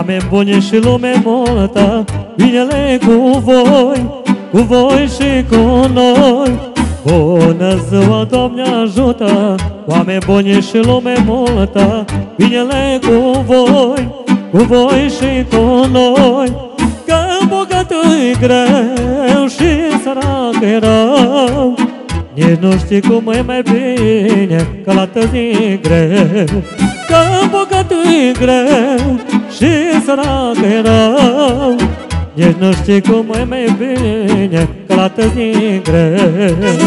Oameni buni și lume multă, binele cu voi și cu noi. Bună ziua, Doamne ajută, oameni buni și lume multă, binele cu voi și cu noi. Că bogat-i greu și sărac e rău, nici nu știi cum e mai bine, că la tăzi greu. Că bogat-i greu și sărac e rău, nici nu știi cum e mai bine, că la tăzi greu.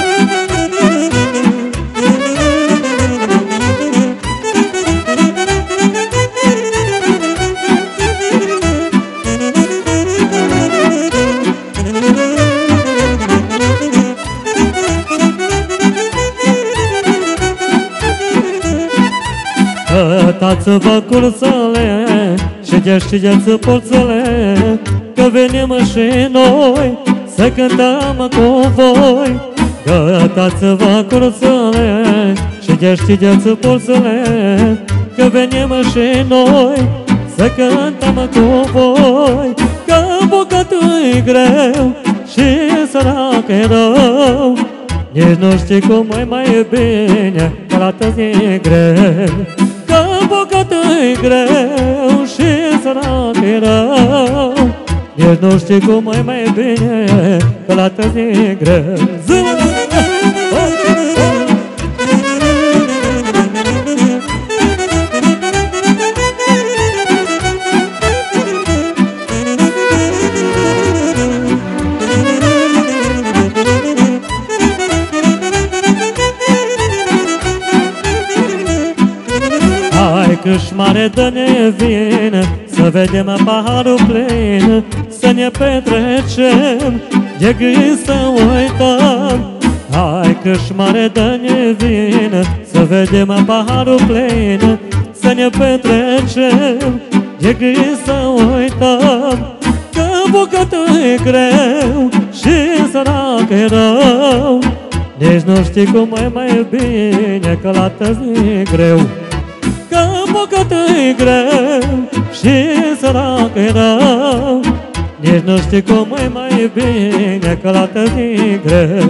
Cătați-vă cursele și deștigeți porțele, că venim și noi să cântăm cu voi. Cătați-vă cursele și deștigeți porțele, că venim și noi să cântăm cu voi. Că bogat-i greu și sărac e rău, nici nu știi cum e mai bine, că la tăzi greu. Că bogat-i greu și sărac e rău, nici nu știi cum e mai bine, că la tăzi greu. Câșmare dă-ne vin, să vedem paharul plin, să ne petrecem, de gând să uităm. Hai, câșmare dă-ne vin, să vedem paharul plin, să ne petrecem, de gând să uităm. Că bogat-i greu și sărac e rău, nici nu știi cum e mai bine, că la tăzi greu. Că bogat-i greu și sărac e rău, nici nu știi cum e mai bine, că la tăzi greu.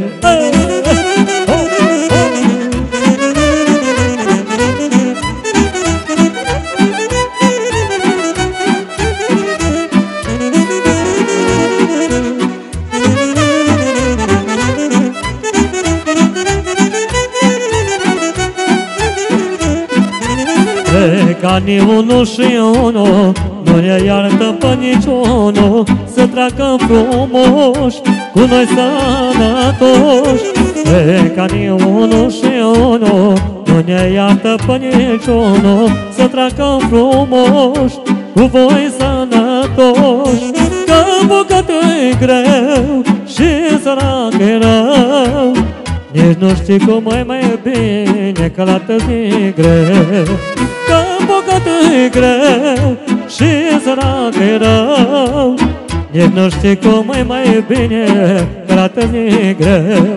Canii unu și unu nu ne iartă pe niciunul, să treacă frumoși cu noi sănătoși. Canii unu și unu nu ne iartă pe niciunul, să treacă frumoși cu voi sănătoși. Că bogat-i greu și sărac e rău, nici nu știi cum e mai bine, că la tăzi greu. Că bogat-i greu și sărac e rău, nici nu știi cum e mai bine, că la tăzi greu.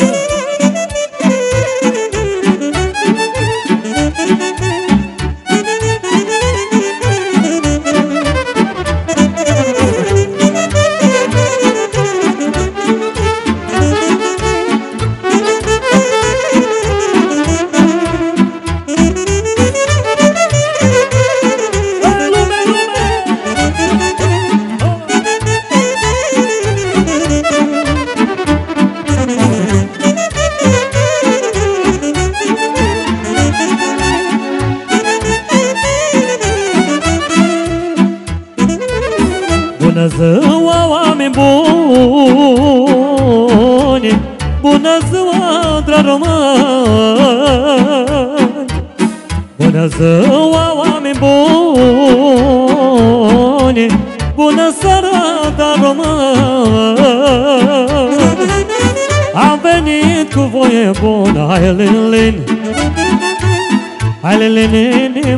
Bună ziua, oameni buni, bună ziua, dragi români. Bună ziua, oameni buni, bună seara, dragi români. Am venit cu voie bună, hai lin-lin, hai lin-lin,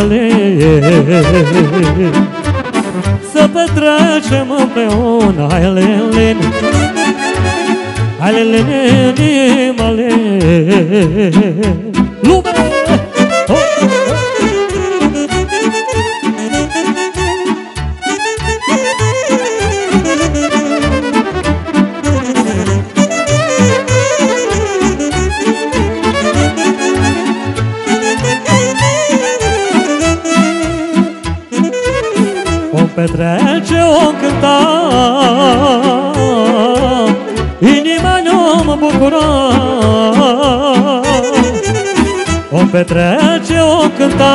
să petrecem împreună, hai lin-lin, hai lin-lin, lume! bucura, o petrece, o cânta,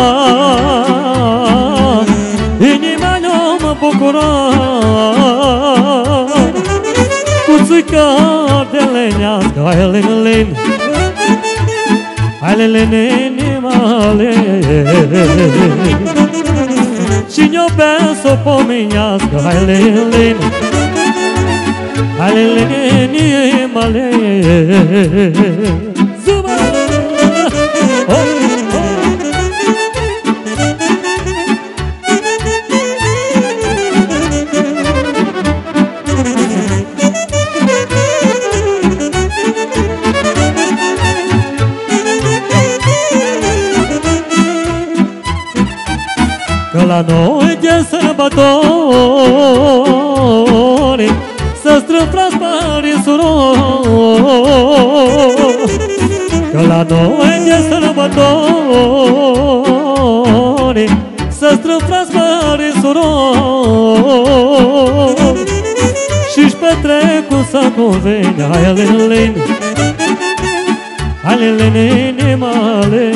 inima ne-o mă bucura, cu țuică de lenească, hai lin, hai lin, inimale, și ne-o pe-s-o pomenească, hai lin, hai lin, inimale. Zuma! Că la noi de sărbători să strâng frați, pari, surori. Că la noi de sărbători să strâng frați, pari, surori. Și-și petrec cum să conveni, hai lin, hai lin, inimale.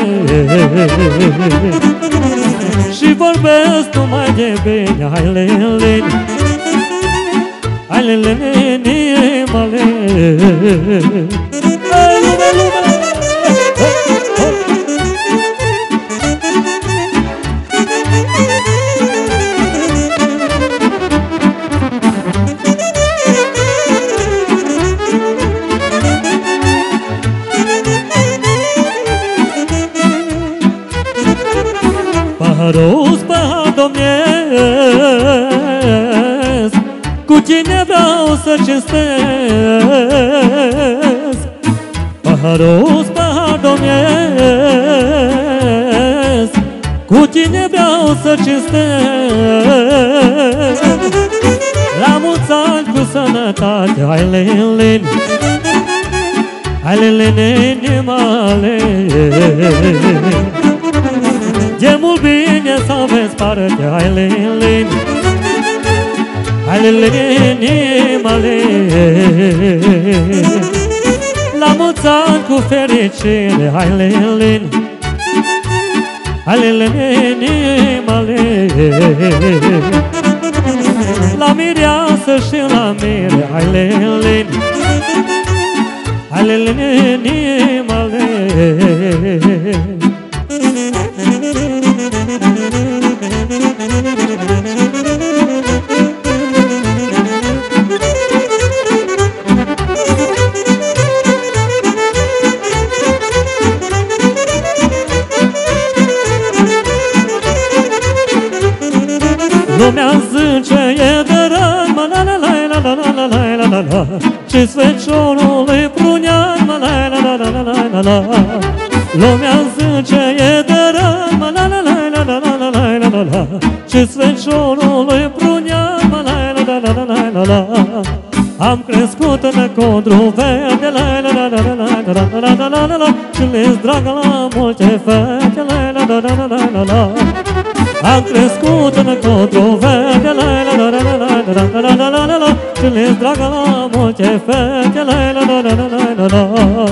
Și vorbesc numai de bine, hai lin, hai lin, inimale. Hai lume, lume! Paharul, pahar domnesc, cu cine vreau să cinstesc. Paharul, pahar domnesc, cu cine vreau să cinstesc. La mulți ani cu sănătate, hai lin, hai lin, inimale. De mult bine să aveți parte, hai lin, hai lin, inimale. La mulți ani cu fericire, hai lin, hai lin, inimale. La mireasă și la mire, hai lin, hai lin, inimale. Lumea zice e de rând, mă la la la la la la la la la la. Și sveciorul e prunian, mă la la la la la la la. Lumea zice e de rând, mă la la la la la la la la la. Și sveciorul e prunian, mă la la la la la la la. Am crescut în codru verde, la la la la la la la la la la la. Și le-s dragă la multe fete, la la la la la la la. Am crescut în codru verde, la la la la la la la la la la. Și le-s dragă la multe fete, la la la la la la la.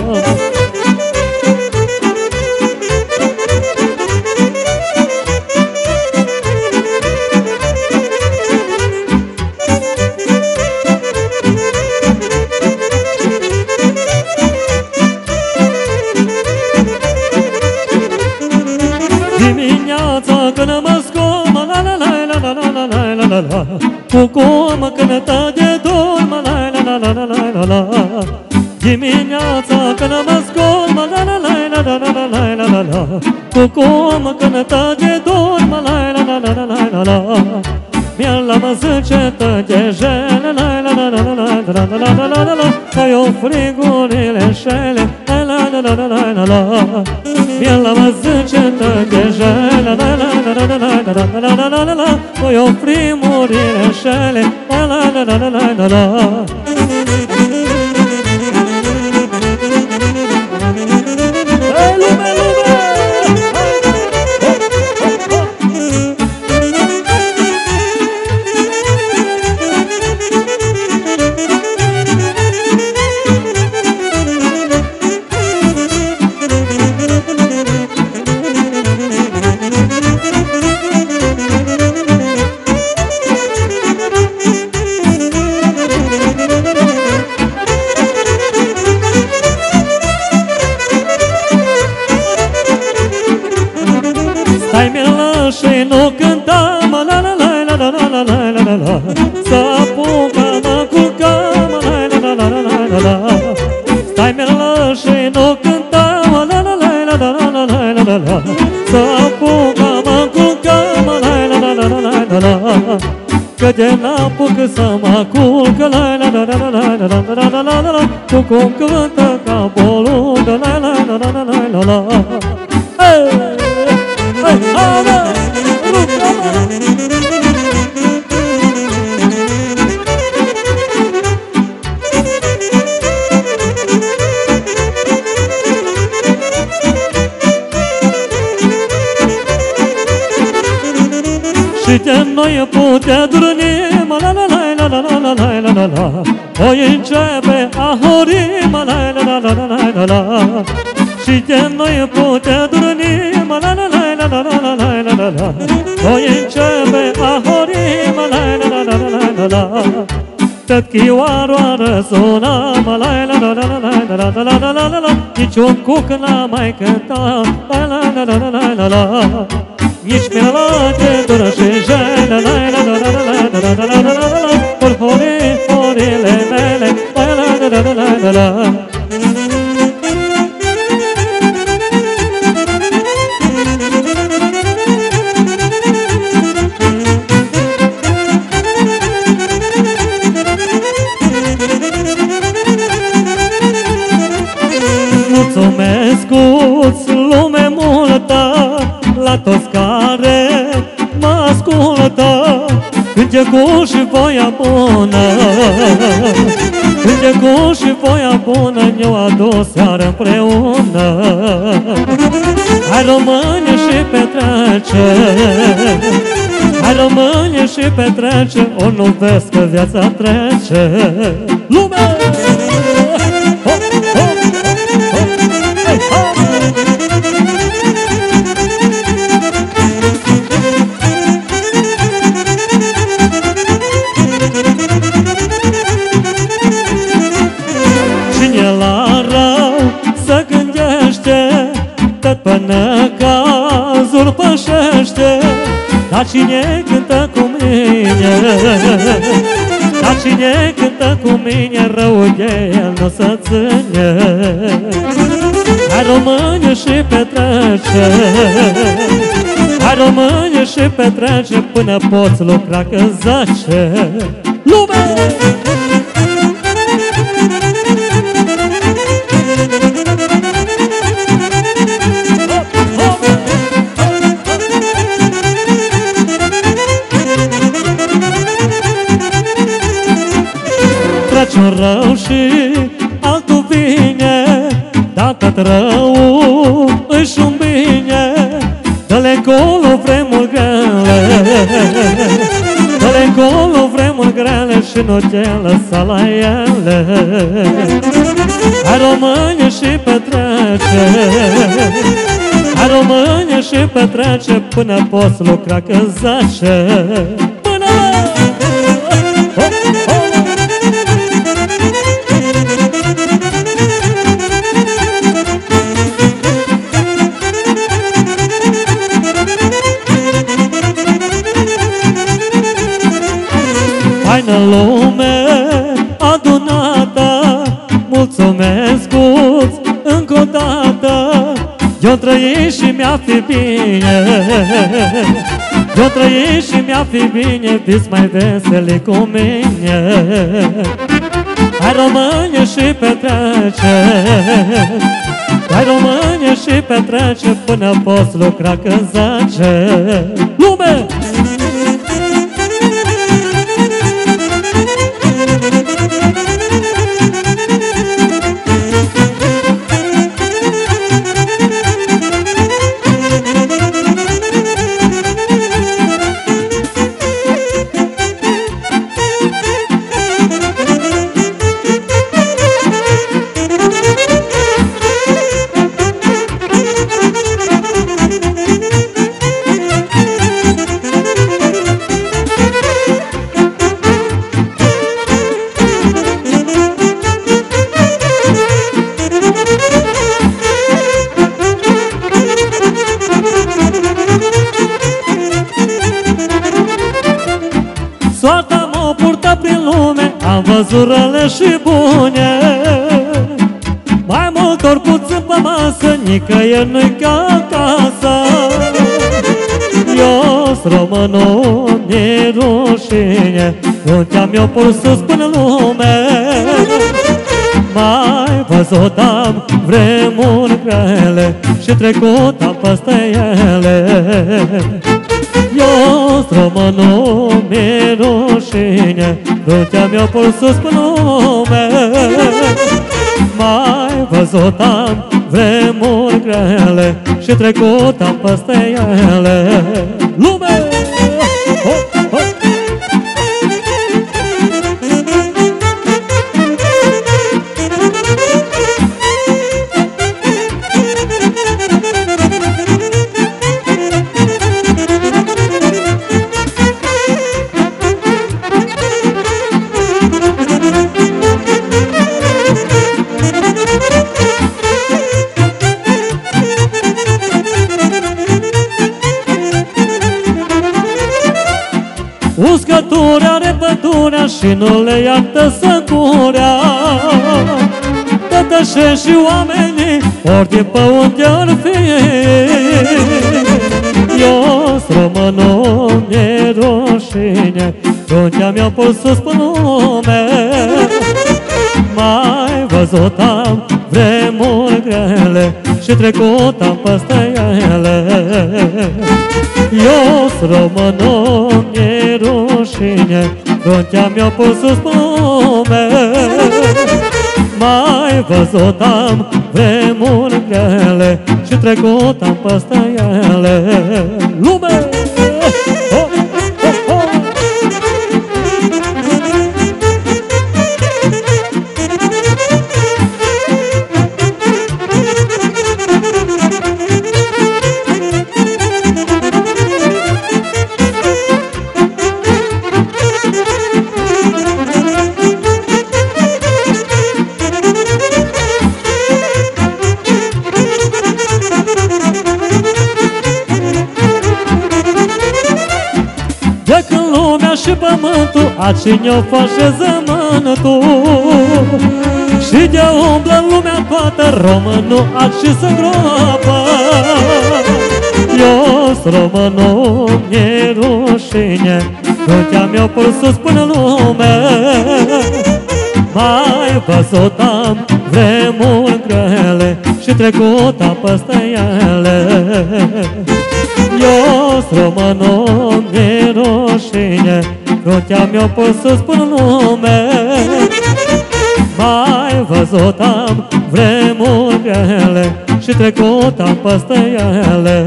Dimineața când mă scol, mă la la la la la la la la la la. Cucul mă cântă de dor, mă la la la la la la la. Dimineața când mă scol, mă la la la la la la la la la la. Cucul mă cântă de dor, mă la la la la la la la. Mi-ar la mă zice tăgejele, la la la la la la la la la la la. Că eu frigurile șele, la la la la la la la. Mi-ar la mă zice tăgejele, la la la la la la la la la la la. Că eu frimurile șele, la la la la la la la. Hey, lume, lume! că de n-apuc să mă culcă, la la la la la la la la la la la la, cu cum cântă ca bolundă, la la la la la la la la. Hei, hei, hai, și de noi putea dormi, la la la la la la la la la la la. O începe a hori, la la la la la la la la. Și de noi putea dormi, la la la la la la la la la la. O începe a hori, la la la la la la la. Tot chioară suna, la la la la la la la la la la la la. Niciun cuc n-a mai cântat, la la la la la la la. Nici pe la de dorășește, la la la la la la la la la la la. Por horile mele, la la la la la la la. Mulțumesc-ți lume multă, la toți care mă ascultă, cânte cu și voia bună, cânte cu și voia bună, ne-o adus seară împreună. Hai române și petrece, hai române și petrece, ori nu vezi că viața trece. Lume! Cine la rău să gândește, tot până cazul pășește. Dar cine cântă cu mine, dar cine cântă cu mine, rău de el nu se ține. Hai române și petrece, hai române și petrece, până poți lucra că zace. Lume! Trece un rău și altul vine, dar tot rău își un bine. Dă-le încolo vremuri grele, dă-le încolo vremuri grele și nu te lăsa la ele. Hai române și petrece, hai române și petrece, până poți lucra că zace. Până haină lume adunată, mulțumesc-ți încă o dată. Eu trăi și mi-a fi bine, eu trăi și mi-a fi bine, vis mai veseli cu mine. Hai române și petrece, hai române și petrece, până poți lucra că zace. Lume! Soarta mă purtă prin lume, am văzut rele și bune. Mai mult ori puțin pe masă, nicăieri nu-i ca acasă. Eu-s românul mi-e rușine, unde am eu pur să spun lume. Mai văzut am vremuri grele și trecut am peste ele. Eu strămânul mi-e rușine, unde am eu pur să spun lume. Mai văzut am vremuri grele și trecut am peste ele. Lume! Ho, ho! Uscături are pădurea și nu le iartă săcurea. Tătășești și oamenii ori de pe unde ar fi. Eu strămânul mi-e rușine, unde am eu pur să spun lume. Mai văzut am vremuri grele și trecut am peste ele. Eu strămânul mi-e rușine, unde am eu pur să spun lume. Mai văzut am vremuri grele și trecut am peste ele. Lume! Ho, ho, ho! De când lumea și pământul a cine-o face zământul, și de umblă lumea toată românul a ce să groapă. Eu-s românul mi-e rușine, unde am eu pur să spun lume. Mai văzut am vremuri grele și trecut am peste ele. Eu-s românul mi-e rușine, unde am eu pur să spun lume. Mai văzut am vremuri grele și trecut am peste ele.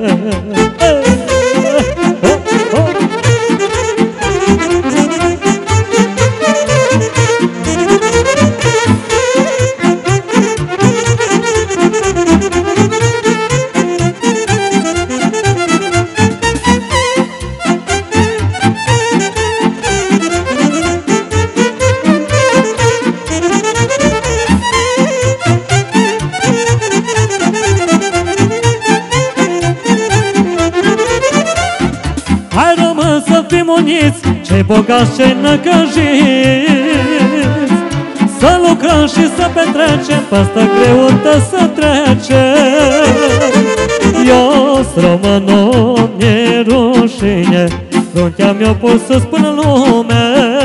Cei bogați, cei năcăjiți, să lucrăm și să petrecem, păstă greutăți să trecem. Eu-s românul mi-e rușine, unde am eu pur să spun lume.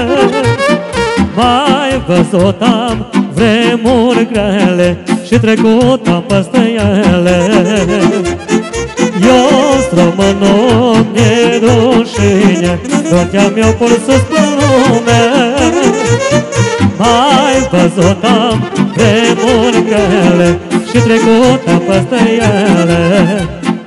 Mai văzut am vremuri grele și trecut am peste ele. Eu-s românul mi-e rușine, unde am eu pur să spun lume. Mai văzut am vremuri grele și trecut am peste ele.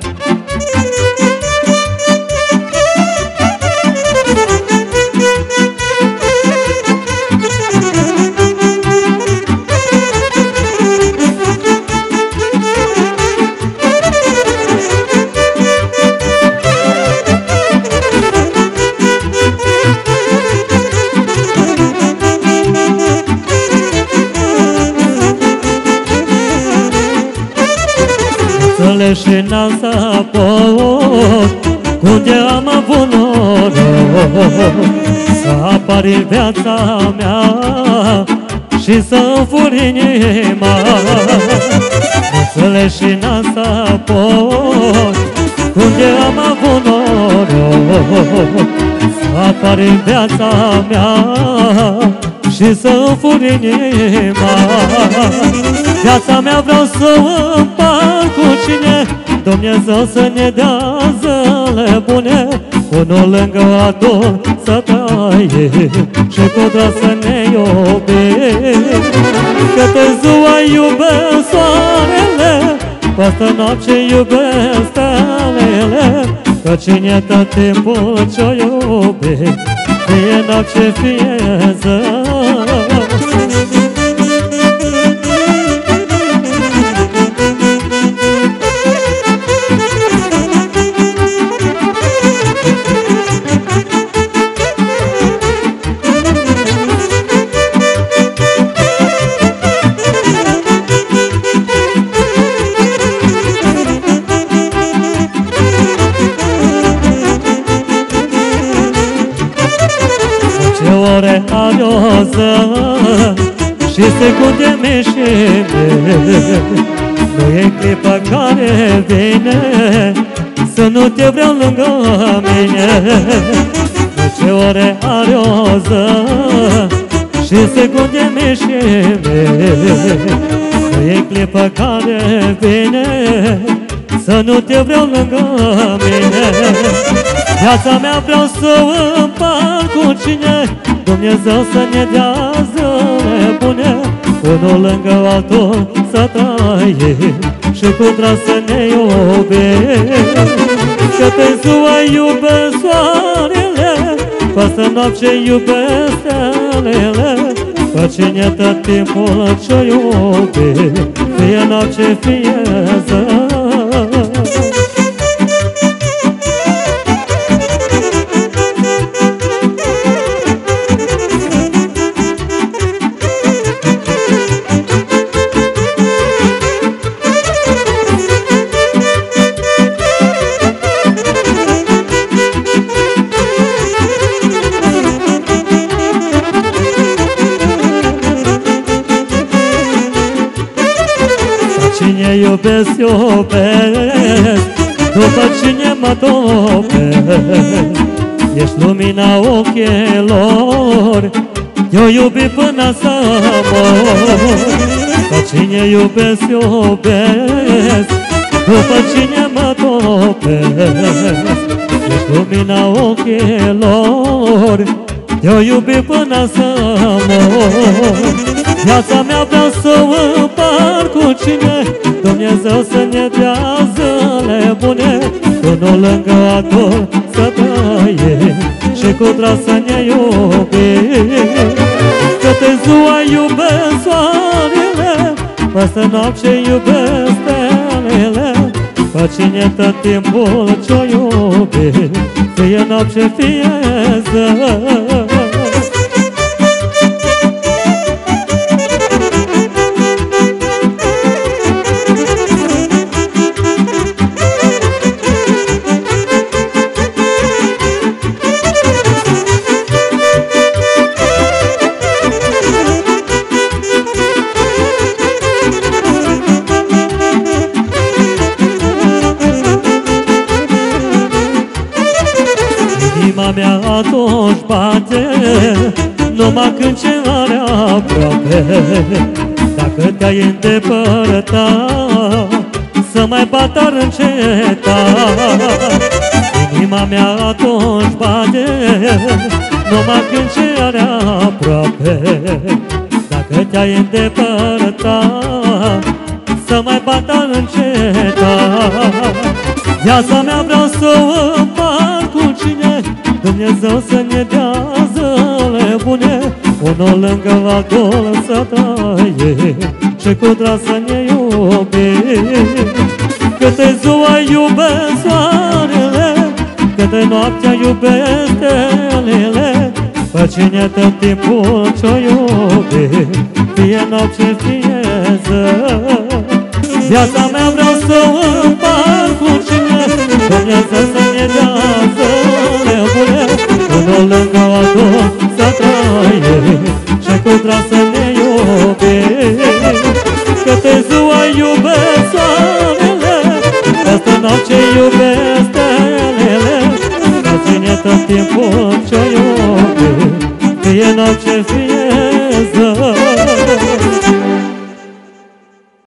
Și n-am să pot, unde am avut noroc să apari în viața mea și să-mi furi inima. Înțeles și n-am să pot, unde am avut noroc apare în viața mea și să-mi furi inima. Viața mea vreau să o împart cu cine Dumnezeu să ne dea zile bune, unul lângă altul să taie și cu drag să ne iubim. Câte ziua iubesc soarele, păstă noapte iubesc stelele, că cine tot timpul ce-o iubi, fie noapte, fie zi. Ore are o zi și secunde mișime, nu e clipa care vine să nu te vreau lângă mine. Ce ore are o zi și secunde mișime, nu e clipa care vine să nu te vreau lângă mine. Viața mea vreau să o împart cu cine Dumnezeu să ne dea zile bune, unul lângă altul să trăim și cu drag să ne iubim. Că pe ziua iubesc soarele, păstă noapte iubesc stelele, că cine tot timpul ce-o iubi, fie noapte, fie zi. Cine iubesc, iubesc, după cine mă topesc. Ești lumina ochilor, eu iubi până să mor. După cine iubesc, iubesc, după cine mă topesc. Ești lumina ochilor, eu iubi până să mor. Viața mea vreau să o împart cu cine Dumnezeu să ne dea zile bune, unul lângă altul să trăim și cu drag să ne iubim. Câte ziua iubesc soarele, păstă noapte iubesc stelele, că cine tot timpul ce-o iubi, fie noapte, fie zi. Inima mea atunci bate numai când ce are aproape. Dacă te-ai îndepărtat, să mai bat ar înceta. Inima mea atunci bate numai când ce are aproape. Dacă te-ai îndepărtat, să mai bat ar înceta. Viața mea vreau să o împart cu cine Dumnezeu să ne dea zile bune, unul lângă altul să trăim și cu drag să ne iubim. Câte ziua iubesc soarele, câte noaptea iubesc stelele, pe cine tot timpul ce-o iubi, fie noapte, fie zi. Viața mea vreau să o împart cu cine Dumnezeu să ne dea zile bune, unul lângă altul să trăim și cu drag să ne iubim. Câte ziua iubesc soarele, păstă noapte iubesc stelele, că cine tot timpul ce-o iubi, fie noapte, fie